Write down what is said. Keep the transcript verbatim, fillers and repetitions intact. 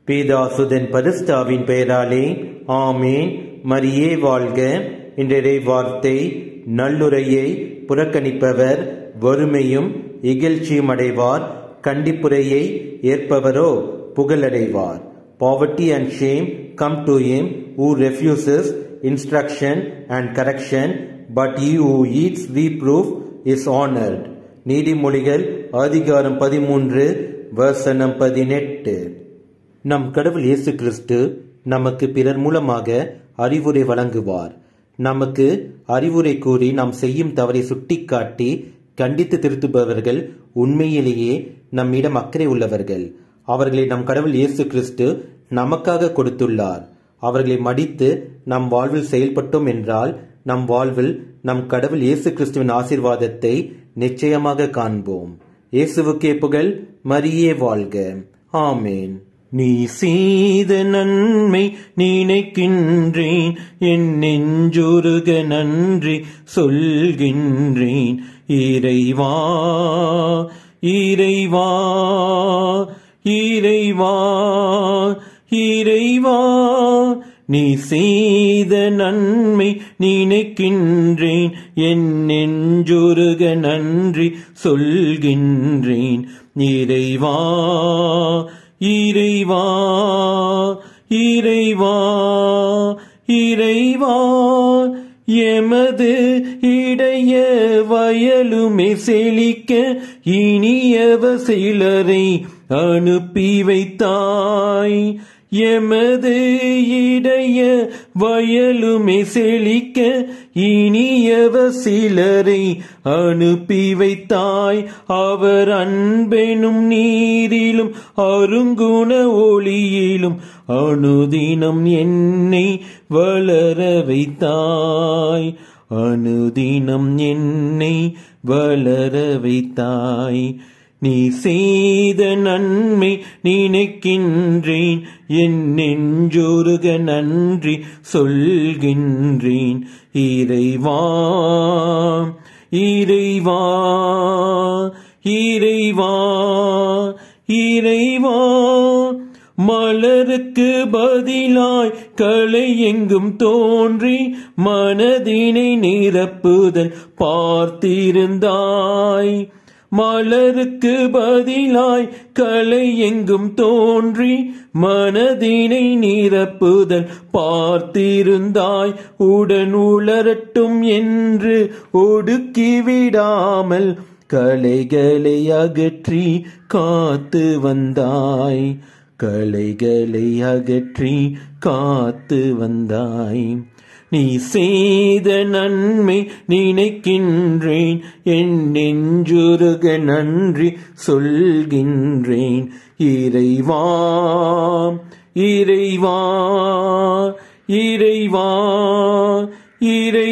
பேதாசுதன் பரிசுத்தாவின் பெயராலே ஆமேன். மரியே வாழ்க. இன்றைய வார்த்தை, நல்லுரையை புறக்கணிப்பவர் வறுமையும் இகழ்ச்சியும் அடைவார், கண்டிப்புரையை ஏற்பவரோ புகழடைவார். Poverty and shame come to him who refuses instruction and correction, but he who eats reproof is honored. நீதிமொழிகள் அதிகாரம் பதிமூன்று வசனம் பதினெட்டு. நம் கடவுள் இயேசு கிறிஸ்து நமக்கு பிறர் மூலமாக அறிவுரை வழங்குவார். நமக்கு அறிவுரை கூறி நாம் செய்யும் தவறை சுட்டிக்காட்டி கண்டித்து திருத்துபவர்கள் உண்மையிலேயே நம்மிடம் அக்கறை உள்ளவர்கள். அவர்களை நம் கடவுள் இயேசு கிறிஸ்து நமக்காக கொடுத்துள்ளார். அவர்களை மடித்து நம் வாழ்வில் செயல்பட்டோம் என்றால் நம் வாழ்வில் நம் கடவுள் இயேசு கிறிஸ்துவின் ஆசீர்வாதத்தை நிச்சயமாக காண்போம். இயேசுவுக்கே புகழ். மரியே வாழ்க. ஆமேன். நீ செய்த நன்மை நினைக்கின்றேன், என் நெஞ்சுருக நன்றி சொல்கின்றேன். இறைவா இறைவா இறைவா இறைவா, நீ செய்த நன்மை நினைக்கின்றேன், என் நெஞ்சுருக நன்றி சொல்கின்றேன். இறைவா இறைவா இறைவா இறைவா, எமது இடைய வயலுமே செழிக்க இனியவ சிலரை அனுப்பி வைத்தாய். எமது இடைய வயலுமே செழிக்க இனியவ சிலரை அனுப்பி வைத்தாய். அவர் அன்பெனும் நீரிலும் அருங்குண ஒளியிலும் அனுதினம் என்னை வளர வைத்தாய். அனுதினம் என்னை வளர வைத்தாய். நீ செய்த நன்மை நினைக்கின்றேன், என் நெஞ்சுருக நன்றி சொல்கின்றேன். இறைவா இறைவா இறைவா இறைவா, மலருக்கு பதிலாய் களை எங்கும் தோன்றி மனதினை நிரப்புதல் பார்த்திருந்தாய். மலருக்கு பதிலாய் களை எங்கும் தோன்றி மனதினை நிரப்புதல் பார்த்திருந்தாய். உடன் உளரட்டும் என்று ஒடுக்கிவிடாமல் களைகளை அகற்றி காத்து வந்தாய். களைகளை அகற்றி காத்து வந்தாய். நீ செய்த நன்மை நினைக்கின்றேன், என் நெஞ்சுருக நன்றி சொல்கின்றேன். இறைவா இறைவா இறைவா இறை